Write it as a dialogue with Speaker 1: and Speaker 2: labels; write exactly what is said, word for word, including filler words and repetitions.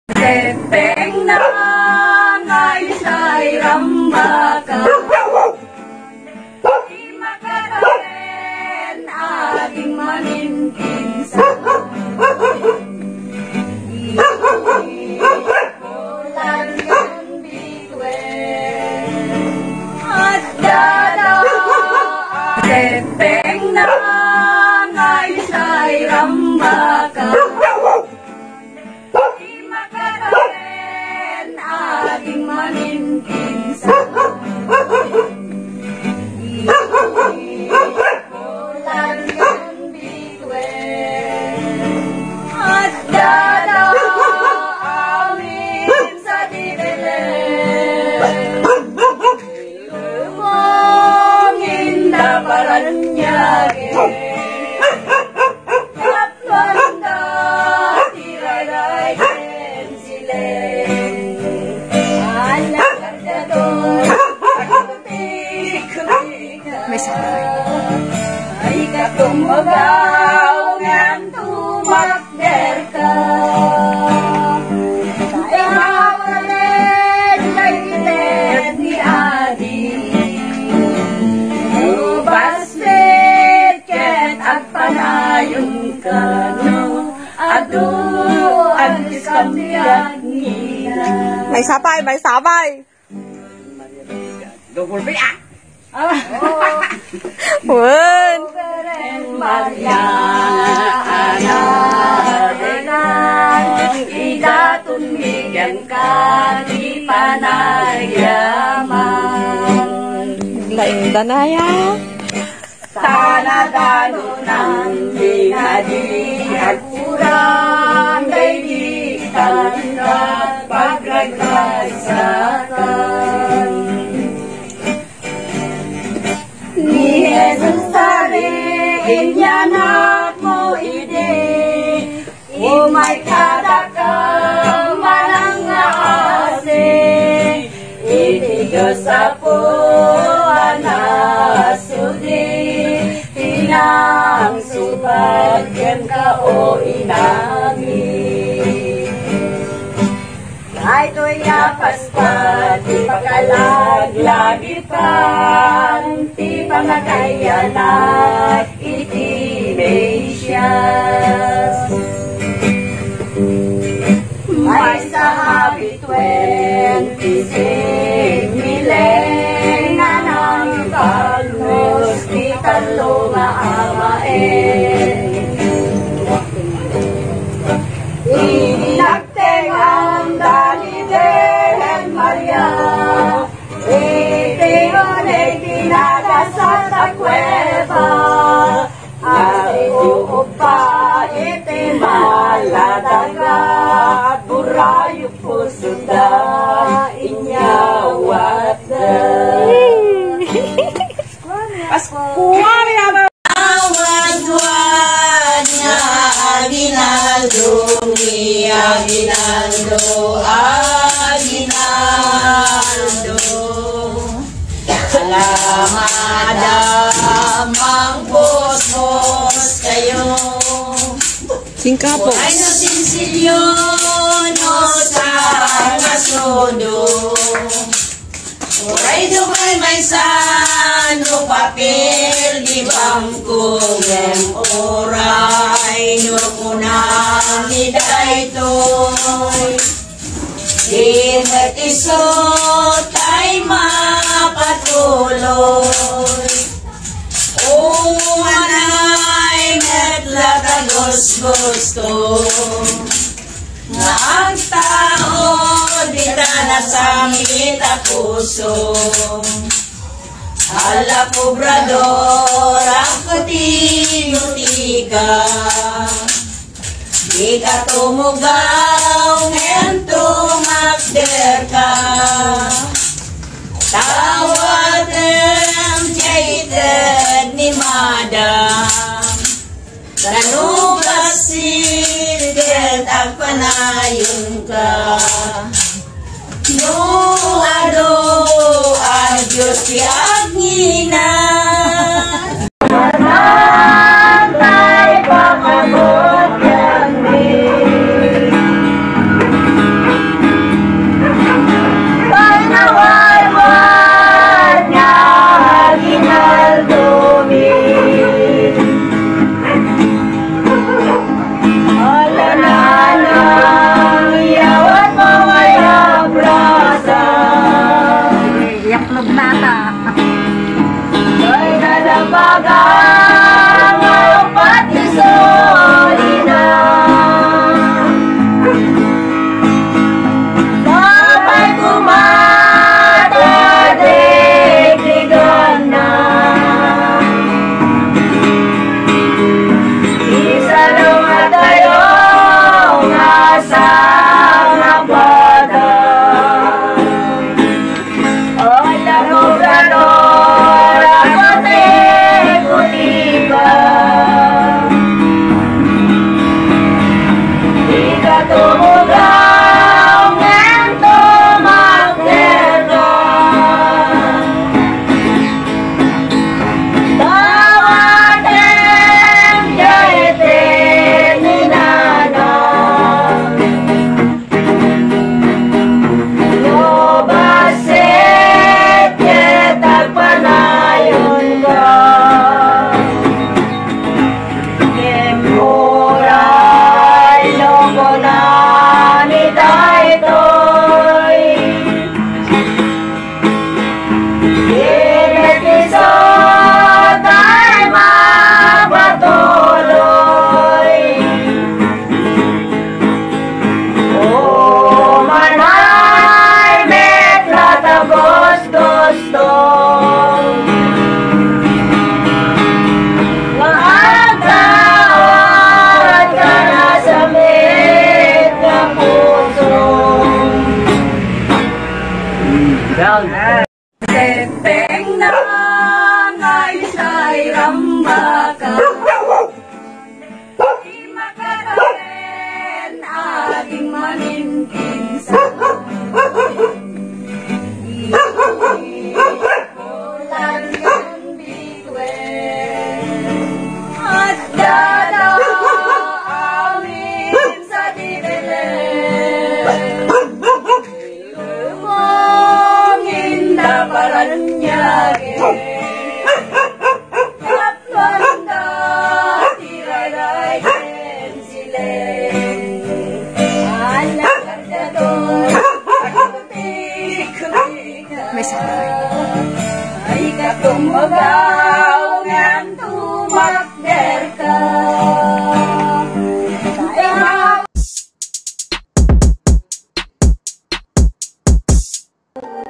Speaker 1: Tepeng na ngay sa'y rambaka, di makaraten aking manintin sa ipulan ng bituin at dadaan. Tepeng na ngay sa'y rambaka, aking manintin sa ipulan ng bituin at dadaamin sa didilim. Lumangin na Paranaque at banda tiraray pensilin.
Speaker 2: May sabay.
Speaker 1: Ay katumugaw ngan tumakder ka, ay mawalit laitet ni Adi. Ubastit ket at panayon ka, no adu agis kambiyak nila.
Speaker 2: May sabay, may sabay.
Speaker 1: Double B ah.
Speaker 2: One.
Speaker 1: Maria Anarenan, idatun bigyan ka di panayaman.
Speaker 2: Lainda na ya.
Speaker 1: Tanadano ng binadi at kurang kaibigan at pagraglasakan. Ni Jesus sabihin niya na mo ide, umay kadakang manang aase, iti Diyos sa po anasudi, tinang subagyan ka o inami. Ay to'y apaspat, di pakalaglagitan, di pangakayanat, iti Mesias. May sabi twenty-six mileng na ng kalmos, di kalo maamain. Inagteng ang Daliden Maria, itingunay dinadasal sa kweba, ay uupa iti maladaga, burayo puso da inyawat da. Askuwari na awad-wad na aginaldo, ni aginaldo, aginaldo. Alamadam ang bos-bos kayo,
Speaker 2: Singkapo.
Speaker 1: ay no sinsilyo no sa ngasodo. Oray dumay may sano papel di bangkong em oray no kunang idaytoy. Dimet isot ay mapatuloy. O manay metlatagos gusto, nga ang tao di na sangit a puso. Ala pobrador ang kutinutika, di ka tumugaw ngayon tumakder ka. Tawad ang jaitan ni madam, kanubasin ket ang panayon ka. No ado adios ti agnina, manantay pakabot yan din. Tenteng na ngay sa'y rambaka, di makaraten ating manintinsan. Ipulan ng bituin at dada amin sa didilim. Paranyage at wanda tiraray sileng anak kardadoy akutik-kutik ay katumbagaw ng tumakder ka.